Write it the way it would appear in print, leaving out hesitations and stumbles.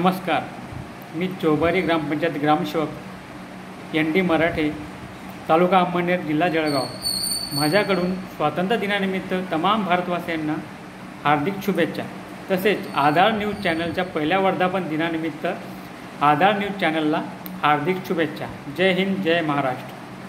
नमस्कार, मी चौबारी ग्रामपंचायत ग्रामसेवक ND मराठे, तालुका अंमळनेर, जिल्हा जळगाव. माझ्याकडून स्वातंत्र्य दिनानिमित्त तमाम भारतवासियांना हार्दिक शुभेच्छा. तसेच आधार न्यूज चॅनलच्या पहिल्या वर्धापन दिनानिमित्त आधार न्यूज चॅनलला हार्दिक शुभेच्छा. जय हिंद, जय महाराष्ट्र.